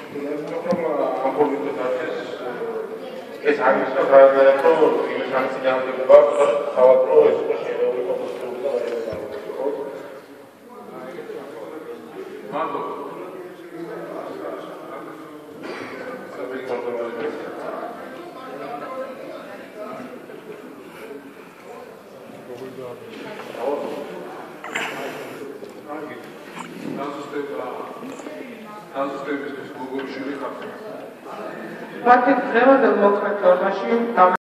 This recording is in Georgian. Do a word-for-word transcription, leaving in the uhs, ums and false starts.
ეს არის რომ განაცხადო იმ სანქციამდე გვაქვს სავაჭრო ეს ხო შეიძლება იყოს და ხო მანდო Partit დღევანდელ მოქმედ ნორმაში